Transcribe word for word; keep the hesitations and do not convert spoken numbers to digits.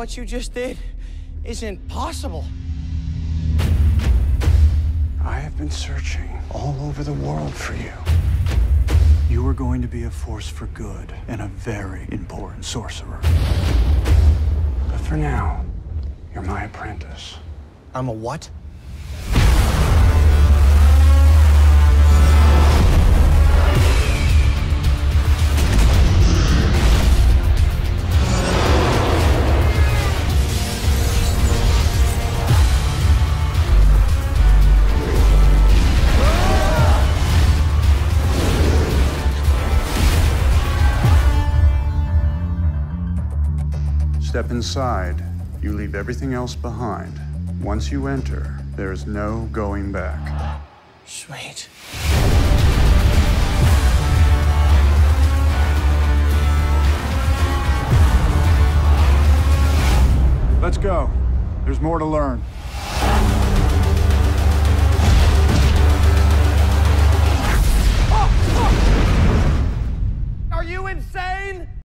what you just did isn't possible. I have been searching all over the world for you. You are going to be a force for good and a very important sorcerer. But for now, you're my apprentice. I'm a what? Step inside, you leave everything else behind. Once you enter, there is no going back. Sweet. Let's go. There's more to learn.